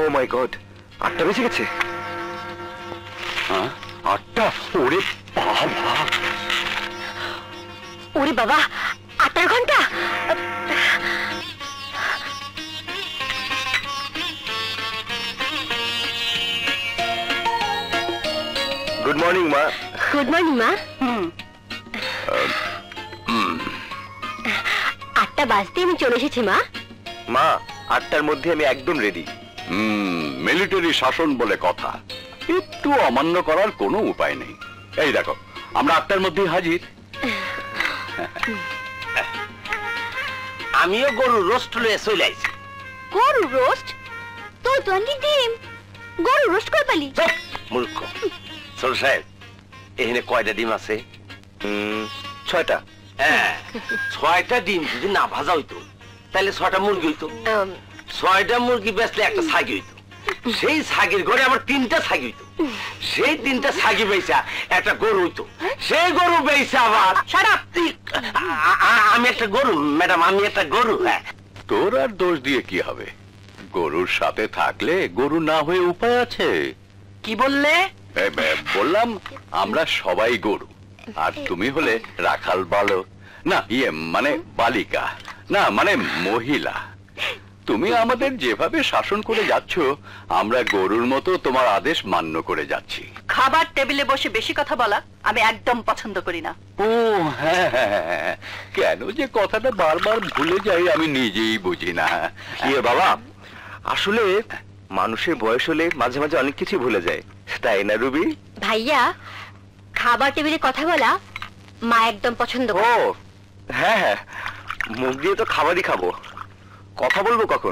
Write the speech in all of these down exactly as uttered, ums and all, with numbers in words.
মাই god, আটটা বেজে গেছে। হ্যাঁ আটটা? ওরে বাবা, ওরে বাবা, আটটার ঘন্টা। গুড মর্নিং মা। গুড মর্নিং মা। আটটা বাজতে আমি চলে এসেছি মা। মা আটটার মধ্যে আমি একদম রেডি। হুম, মিলিটারি শাসন বলে কথা, একটু অমান্য করার কোনো উপায় নেই। এই দেখো আমরা আটটার মধ্যেই হাজির। আমিও গরু রোস্ট লয়ে চলে আইছি। গরু রোস্ট? তুই তো আনলি ডিম, গরু রোস্ট করে পালি? মূর্খ। ছোট সাহেব, এখানে কয়টা ডিম আছে? ছয়টা। হ্যাঁ, ছয়টা ডিম যদি না ভাজা হইতো তাহলে ছয়টা মুরগি হইতো। ছয়টা মুরগি বেচলে একটা ছাগি হইতো, সেই ছাগির ঘরে আবার তিনটা ছাগি হইতো, সেই তিনটা ছাগি বেচা একটা গরু হইতো, সেই গরু বেচা আবার আমি একটা গরু। ম্যাডাম আমি একটা গরু। হ্যাঁ, তোর আর দোষ দিয়ে কি হবে? গরুর সাথে থাকলে গরু না হয়ে উপায় আছে? কি বললে? বললাম আমরা সবাই গরু, আর তুমি হলে রাখাল বালক, না ইয়ে মানে বালিকা, না মানে মহিলা। তুমি আমাদের যেভাবে শাসন করে যাচ্ছ, আমরা গরুর মতো তোমার আদেশ মান্য করে যাচ্ছি। খাবার টেবিলে বসে বেশি কথা বলা আমি একদম পছন্দ করি না। ও হ্যাঁ, কেন যে কথাটা বারবার ভুলে যাই আমি নিজেই বুঝি না। কি বাবা, আসলে মানুষের বয়স হলে মাঝে মাঝে অনেক কিছু ভুলে যায়, তাই না রুবি? ভাইয়া, খাবার টেবিলে কথা বলা মা একদম পছন্দ করে। ও হ্যাঁ হ্যাঁ, মুখ দিয়ে তো খাবারই খাবো, কথা বলবো কখন?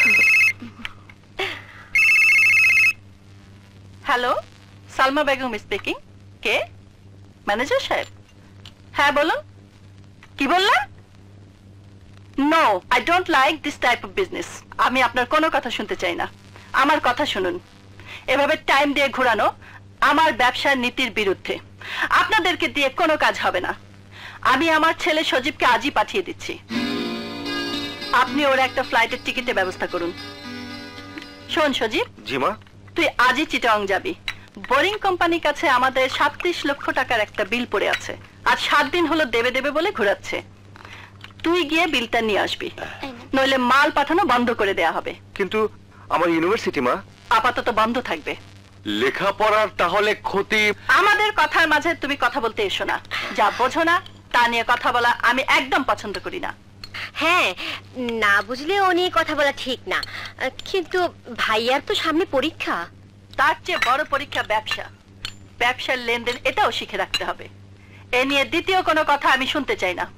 Hello, Salma Begum speaking. কে? ম্যানেজার সাহেব? হ্যাঁ বলুন। কি বললেন? No, I don't like this type of business. আমি আপনার কোনো কথা শুনতে চাই না। আমার কথা শুনুন, এভাবে টাইম দিয়ে ঘোরানো আমার ব্যবসার নীতির বিরুদ্ধে। আপনাদেরকে দিয়ে কোনো কাজ হবে না। আমি আমার ছেলে সজীবকে আজই পাঠিয়ে দিচ্ছি। আপনি ওর একটা ফ্লাইটের টিকিটের ব্যবস্থা করুন। শোন সজীব। জি মা। তুই আজই চিটাং যাবি। বোরিং কোম্পানির কাছে আমাদের সাতত্রিশ লক্ষ টাকার একটা বিল পড়ে আছে, আর সাত দিন হলো দেবে দেবে বলে ঘোরাচ্ছে। তুই গিয়ে বিলটা নিয়ে আসবি, নইলে মাল পাঠানো বন্ধ করে দেয়া হবে। কিন্তু আমার ইউনিভার্সিটি মা? আপাতত বন্ধ থাকবে। লেখাপড়ার তাহলে ক্ষতি? আমাদের কথার মাঝে তুমি কথা বলতে এসো না। যা বোঝো না তা নিয়ে কথা বলা আমি একদম পছন্দ করি না। হ্যাঁ, না বুঝলে ও নিয়ে কথা বলা ঠিক না, কিন্তু ভাইয়ার তো সামনে পরীক্ষা। তার চেয়ে বড় পরীক্ষা ব্যবসা। ব্যবসার লেনদেন এটাও শিখে রাখতে হবে। এ নিয়ে দ্বিতীয় কোনো কথা আমি শুনতে চাই না।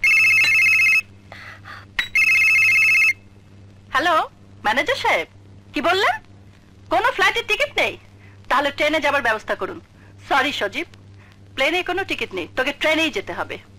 হ্যালো ম্যানেজার সাহেব, কি বললেন? কোনো ফ্লাইটের টিকিট নেই? তাহলে ট্রেনে যাবার ব্যবস্থা করুন। সরি সজীব, প্লেনে কোনো টিকিট নেই, তোকে ট্রেনেই যেতে হবে।